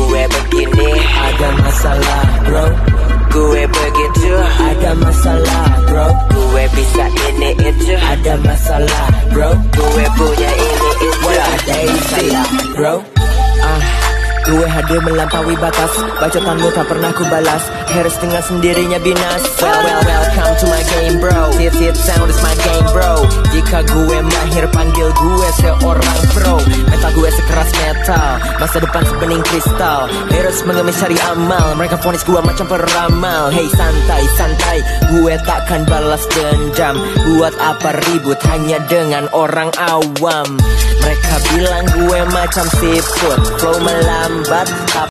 gue begini, ada masalah bro. gue begitu, Ada masalah bro. gue bisa ini itu, Ada masalah bro. gue punya ini itu. Ada masalah bro. Gue hadir melampaui batas, bacotanmu tak pernah ku balas. Harus dengan sendirinya binas. Welcome to my game bro. Sit sound is my game bro. Jika gue mahir panggil gue seorang pro. Metal gue sekeras metal, masa depan sebening kristal. Harus mengemis cari amal, mereka vonis gue macam peramal. Hey santai, gue takkan balas dendam. Buat apa ribut hanya dengan orang awam. Mereka bilang gue macam siput, flow melambat